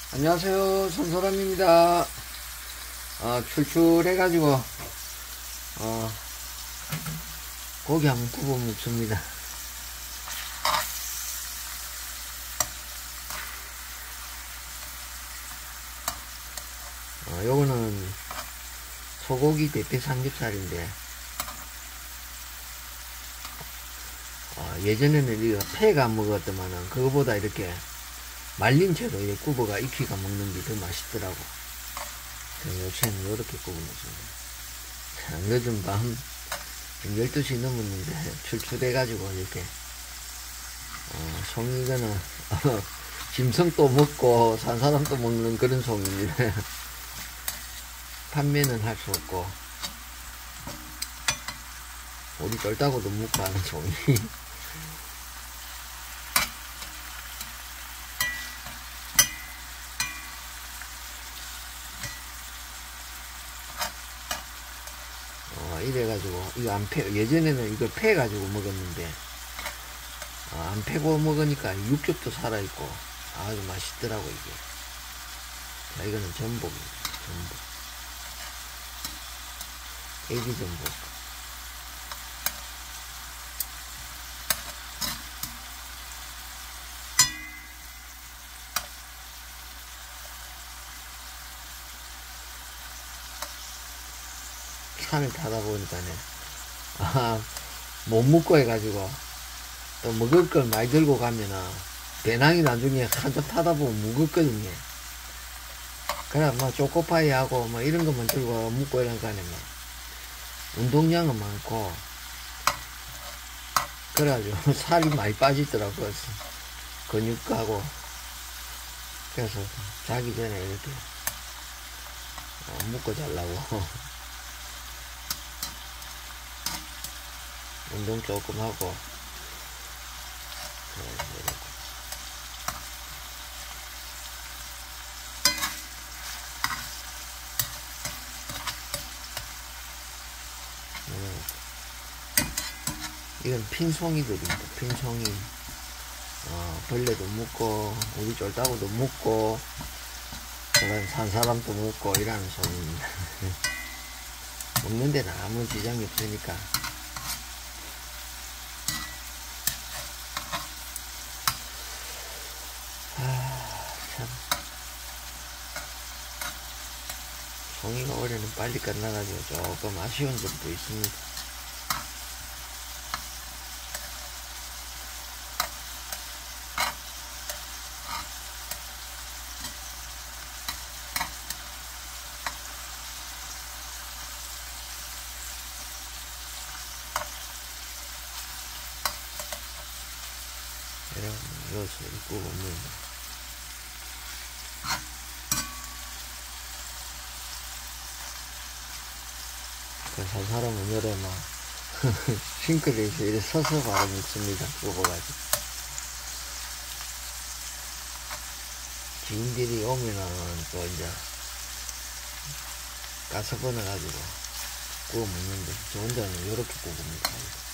안녕하세요, 손소람입니다. 출출해가지고 고기 한번 구워 먹습니다. 요거는 소고기 대패 삼겹살인데 예전에는 이거 패가 먹었더만은 그거보다 이렇게 말린 채로 이렇게 구워가 익히가 먹는 게 더 맛있더라고. 요새는 이렇게 구워 먹습니다. 자, 늦은 밤 12시 넘었는데 출출해가지고 이렇게 송이거는 짐승도 먹고 산 사람도 먹는 그런 송입니다. 판매는 할 수 없고 우리 쫄따구도 먹고 하는 송이. 이래가지고 이거 안 패, 예전에는 이걸 패가지고 먹었는데 안 패고 먹으니까 육즙도 살아있고 아주 맛있더라고. 이게 자, 이거는 전복입니다. 전복, 애기 전복. 산을 타다 보니까네 못 먹고 해가지고 또 먹을 걸 많이 들고 가면은 배낭이 나중에 한참 타다 보면 무겁거든요. 그래 뭐 초코파이 하고 뭐 이런 것만 들고 먹고 이러니까네 뭐 운동량은 많고 그래가지고 살이 많이 빠지더라고. 근육하고. 그래서 자기 전에 이렇게 먹고 자려고 운동 조금 하고 이건 핀송이들입니다. 핀송이. 벌레도 먹고 우리 쫄따구도 먹고 그다음 산 사람도 먹고 이라는 송입니다. 먹는 데는 아무 지장이 없으니까. 참 송이가 올해는 빨리 끝나가지고 조금 아쉬운 점도 있습니다. 이것을 입고 보면 산 사람은 열에 막 싱크대에서 이렇게 서서 바로 먹습니다. 구워가지고 지인들이 오면은 또 이제 가서 꺼내가지고 구워 먹는데 저 혼자는 이렇게 구워 먹습니다.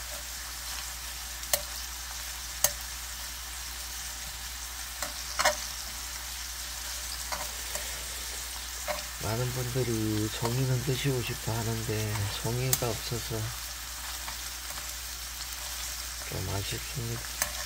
많은 분들이 송이는 드시고 싶어 하는데 송이가 없어서 좀 아쉽습니다.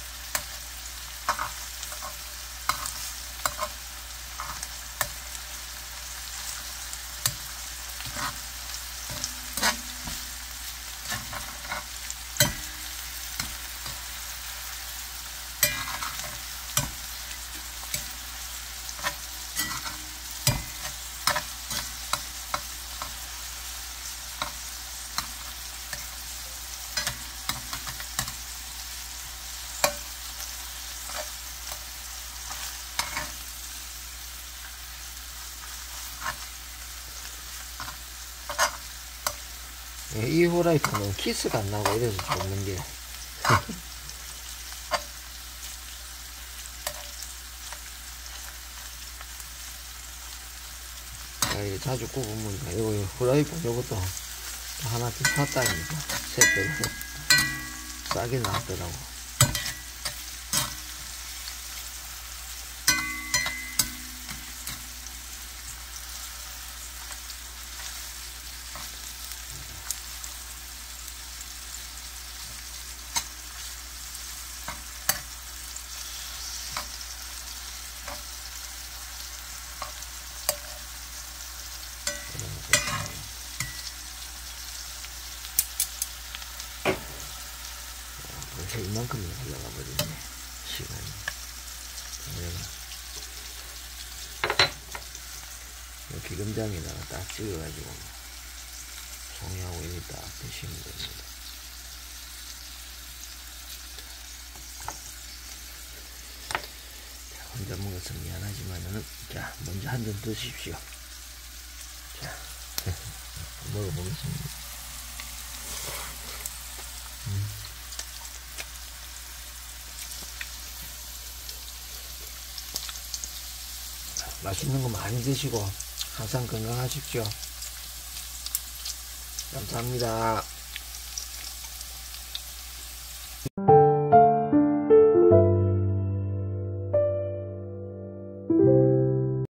이 후라이팬은 키스가 안 나고 이래서 좋는 게 자주 굽으면 이거 후라이팬 요것도 하나씩 샀다니까. 세트로 싸게 나왔더라고. 벌써 이만큼이 흘러가 버리네, 시간이. 내가 기름장에다가 딱 찍어가지고 송이하고 이렇게 딱 드시면 됩니다. 자, 혼자 먹어서 미안하지만은, 자, 먼저 한 잔 드십시오. 자, 먹어보겠습니다. 맛있는 거 많이 드시고 항상 건강하십시오. 감사합니다.